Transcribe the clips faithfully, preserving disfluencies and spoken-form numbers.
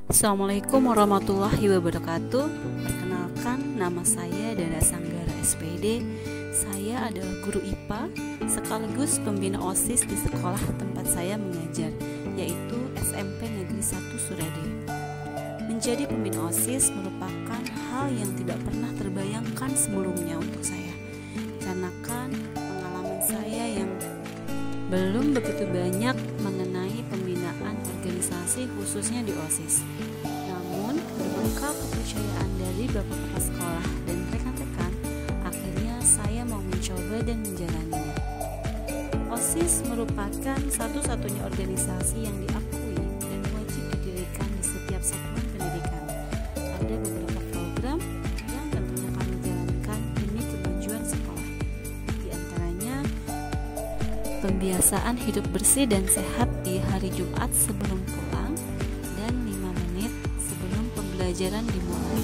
Assalamualaikum warahmatullahi wabarakatuh. Perkenalkan, nama saya Dada Sanggara S P D. Saya adalah guru I P A sekaligus pembina OSIS di sekolah tempat saya mengajar, yaitu S M P Negeri satu Surade. Menjadi pembina OSIS merupakan hal yang tidak pernah terbayangkan sebelumnya untuk saya, karena kan pengalaman saya yang belum begitu banyak mengenai pembinaan organisasi khususnya di OSIS. Namun, berbekal kepercayaan dari Bapak Kepala Sekolah dan rekan-rekan, akhirnya saya mau mencoba dan menjalaninya. OSIS merupakan satu-satunya organisasi yang diakui dan wajib didirikan di setiap satuan pendidikan. Ada beberapa program yang tentunya kami jalankan demi kemajuan sekolah. Di antaranya, pembiasaan hidup bersih dan sehat di hari Jumat sebelum pulang dan lima menit sebelum pembelajaran dimulai.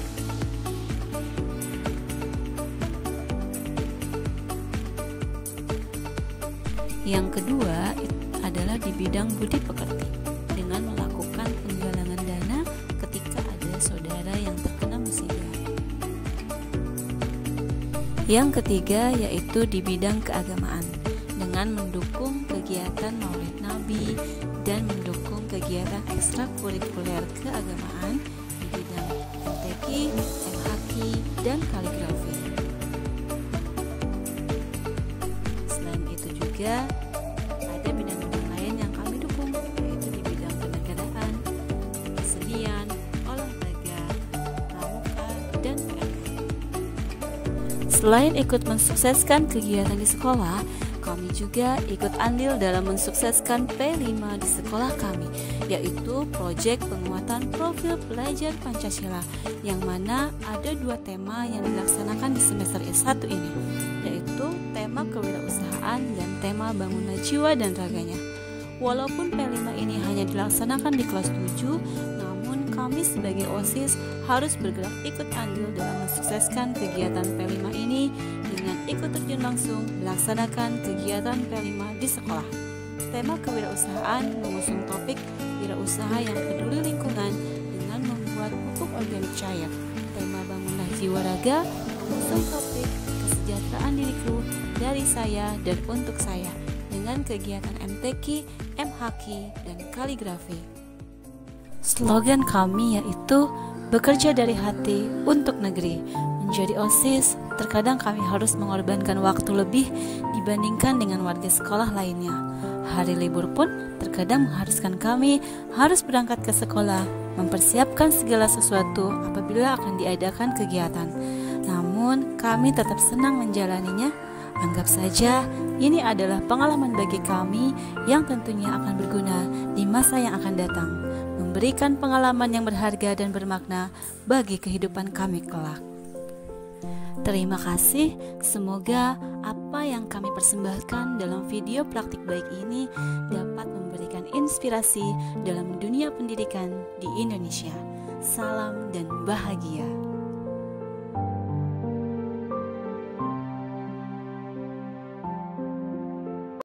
Yang kedua adalah di bidang budi pekerti dengan melakukan penggalangan dana ketika ada saudara yang terkena musibah. Yang ketiga yaitu di bidang keagamaan dengan mendukung kegiatan Maulid Nabi dan mendukung kegiatan ekstrakurikuler keagamaan di bidang M T Q, M H Q, dan kaligrafi. Selain itu juga ada bidang-bidang lain yang kami dukung, yaitu di bidang kenegaraan, kesenian, olahraga, pramuka, dan P M K. Selain ikut mensukseskan kegiatan di sekolah, kami juga ikut andil dalam mensukseskan P lima di sekolah kami, yaitu proyek penguatan profil pelajar Pancasila, yang mana ada dua tema yang dilaksanakan di semester satu ini, yaitu tema kewirausahaan dan tema bangunan jiwa dan raganya. Walaupun P lima ini hanya dilaksanakan di kelas tujuh, namun kami sebagai OSIS harus bergerak ikut andil dalam mensukseskan kegiatan P lima ini dengan ikut terjun langsung melaksanakan kegiatan P lima di sekolah. Tema kewirausahaan mengusung topik wirausaha yang peduli lingkungan dengan membuat pupuk organik cair. Tema bangunan jiwa raga mengusung topik kesejahteraan diriku, dari saya dan untuk saya dengan kegiatan M T Q, M H Q, dan kaligrafi. Slogan kami yaitu bekerja dari hati untuk negeri. Menjadi OSIS, terkadang kami harus mengorbankan waktu lebih dibandingkan dengan warga sekolah lainnya. Hari libur pun terkadang mengharuskan kami harus berangkat ke sekolah, mempersiapkan segala sesuatu apabila akan diadakan kegiatan. Namun, kami tetap senang menjalaninya. Anggap saja ini adalah pengalaman bagi kami yang tentunya akan berguna di masa yang akan datang, memberikan pengalaman yang berharga dan bermakna bagi kehidupan kami kelak. Terima kasih, semoga apa yang kami persembahkan dalam video praktik baik ini dapat memberikan inspirasi dalam dunia pendidikan di Indonesia. Salam dan bahagia.